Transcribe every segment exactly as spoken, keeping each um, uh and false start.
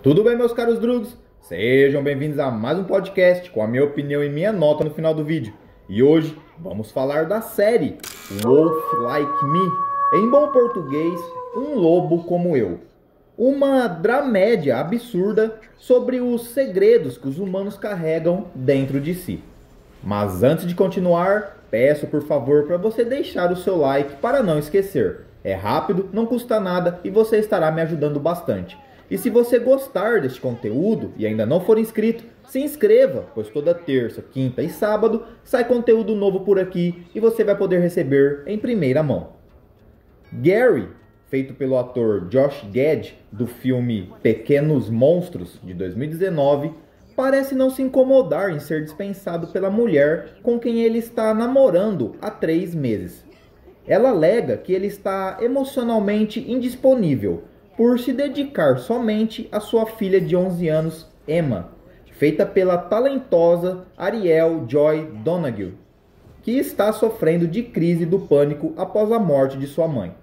Tudo bem, meus caros drugs? Sejam bem-vindos a mais um podcast com a minha opinião e minha nota no final do vídeo. E hoje vamos falar da série Wolf Like Me, em bom português, Um Lobo Como Eu. Uma dramédia absurda sobre os segredos que os humanos carregam dentro de si. Mas antes de continuar, peço por favor para você deixar o seu like para não esquecer. É rápido, não custa nada e você estará me ajudando bastante. E se você gostar deste conteúdo e ainda não for inscrito, se inscreva, pois toda terça, quinta e sábado sai conteúdo novo por aqui e você vai poder receber em primeira mão. Gary, feito pelo ator Josh Gad do filme Pequenos Monstros de dois mil e dezenove, parece não se incomodar em ser dispensado pela mulher com quem ele está namorando há três meses. Ela alega que ele está emocionalmente indisponível por se dedicar somente à sua filha de onze anos, Emma, feita pela talentosa Ariel Joy Donoghue, que está sofrendo de crise do pânico após a morte de sua mãe.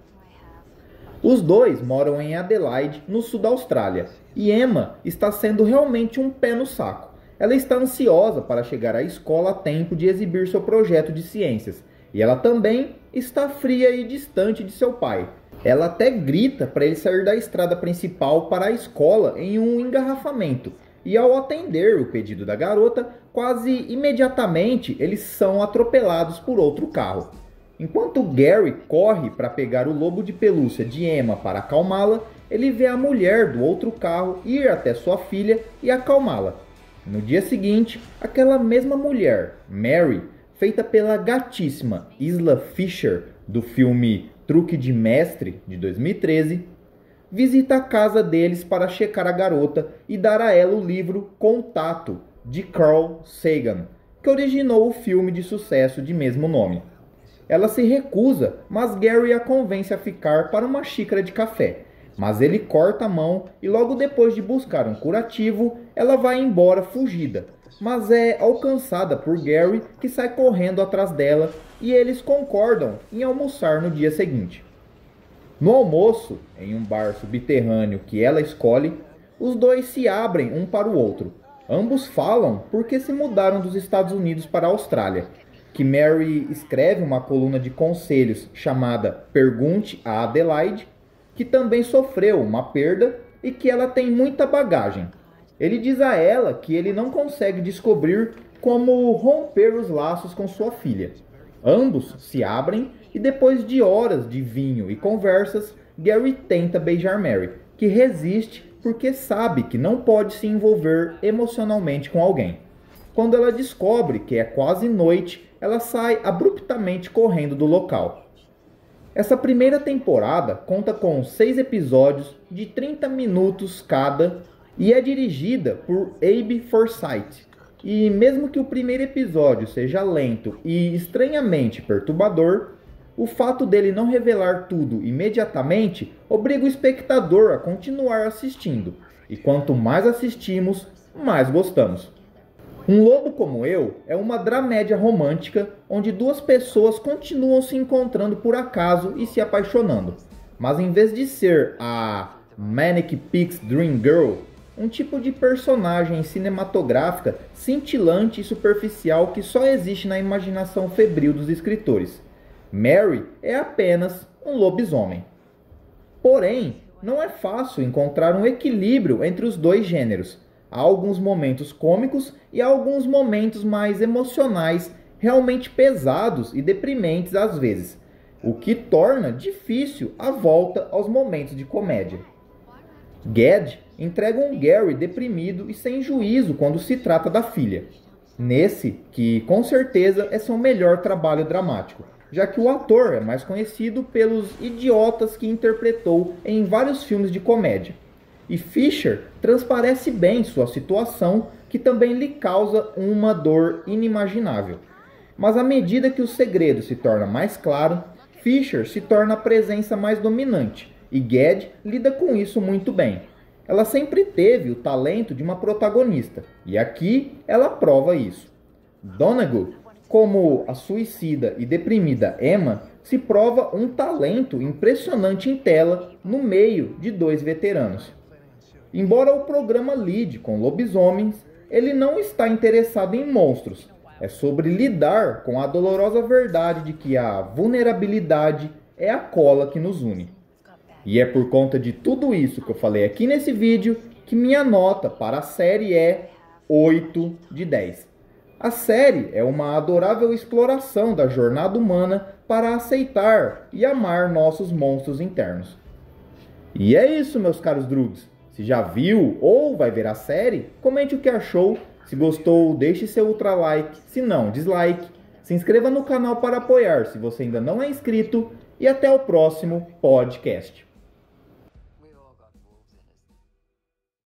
Os dois moram em Adelaide, no sul da Austrália, e Emma está sendo realmente um pé no saco. Ela está ansiosa para chegar à escola a tempo de exibir seu projeto de ciências, e ela também está fria e distante de seu pai. Ela até grita para ele sair da estrada principal para a escola em um engarrafamento, e ao atender o pedido da garota, quase imediatamente eles são atropelados por outro carro. Enquanto Gary corre para pegar o lobo de pelúcia de Emma para acalmá-la, ele vê a mulher do outro carro ir até sua filha e acalmá-la. No dia seguinte, aquela mesma mulher, Mary, feita pela gatíssima Isla Fisher do filme Truque de Mestre de dois mil e treze, visita a casa deles para checar a garota e dar a ela o livro Contato, de Carl Sagan, que originou o filme de sucesso de mesmo nome. Ela se recusa, mas Gary a convence a ficar para uma xícara de café. Mas ele corta a mão e logo depois de buscar um curativo, ela vai embora fugida. Mas é alcançada por Gary, que sai correndo atrás dela, e eles concordam em almoçar no dia seguinte. No almoço, em um bar subterrâneo que ela escolhe, os dois se abrem um para o outro. Ambos falam porque se mudaram dos Estados Unidos para a Austrália, que Mary escreve uma coluna de conselhos chamada Pergunte a Adelaide, que também sofreu uma perda e que ela tem muita bagagem. Ele diz a ela que ele não consegue descobrir como romper os laços com sua filha. Ambos se abrem e depois de horas de vinho e conversas, Gary tenta beijar Mary, que resiste porque sabe que não pode se envolver emocionalmente com alguém. Quando ela descobre que é quase noite, ela sai abruptamente correndo do local. Essa primeira temporada conta com seis episódios de trinta minutos cada e é dirigida por Abe Forsyth. E mesmo que o primeiro episódio seja lento e estranhamente perturbador, o fato dele não revelar tudo imediatamente obriga o espectador a continuar assistindo. E quanto mais assistimos, mais gostamos. Um Lobo Como Eu é uma dramédia romântica onde duas pessoas continuam se encontrando por acaso e se apaixonando. Mas em vez de ser a Manic Pixie Dream Girl, um tipo de personagem cinematográfica cintilante e superficial que só existe na imaginação febril dos escritores, Mary é apenas um lobisomem. Porém, não é fácil encontrar um equilíbrio entre os dois gêneros. Há alguns momentos cômicos e há alguns momentos mais emocionais, realmente pesados e deprimentes às vezes, o que torna difícil a volta aos momentos de comédia. Gad entrega um Gary deprimido e sem juízo quando se trata da filha. Nesse, que com certeza é seu melhor trabalho dramático, já que o ator é mais conhecido pelos idiotas que interpretou em vários filmes de comédia. E Fisher transparece bem sua situação, que também lhe causa uma dor inimaginável. Mas à medida que o segredo se torna mais claro, Fisher se torna a presença mais dominante, e Gad lida com isso muito bem. Ela sempre teve o talento de uma protagonista, e aqui ela prova isso. Donoghue, como a suicida e deprimida Emma, se prova um talento impressionante em tela no meio de dois veteranos. Embora o programa lide com lobisomens, ele não está interessado em monstros. É sobre lidar com a dolorosa verdade de que a vulnerabilidade é a cola que nos une. E é por conta de tudo isso que eu falei aqui nesse vídeo que minha nota para a série é oito de dez. A série é uma adorável exploração da jornada humana para aceitar e amar nossos monstros internos. E é isso, meus caros drugs. Se já viu ou vai ver a série, comente o que achou. Se gostou, deixe seu ultra like. Se não, dislike. Se inscreva no canal para apoiar se você ainda não é inscrito. E até o próximo podcast.